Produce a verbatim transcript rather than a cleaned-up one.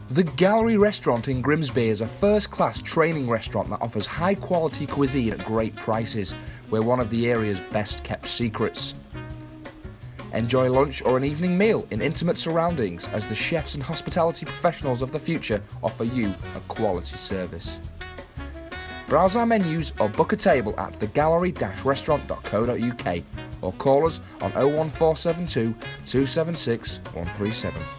The Gallery Restaurant in Grimsby is a first-class training restaurant that offers high-quality cuisine at great prices. We're one of the area's best-kept secrets. Enjoy lunch or an evening meal in intimate surroundings as the chefs and hospitality professionals of the future offer you a quality service. Browse our menus or book a table at the gallery dash restaurant dot co dot U K or call us on oh one four seven two, two seven six, one three seven.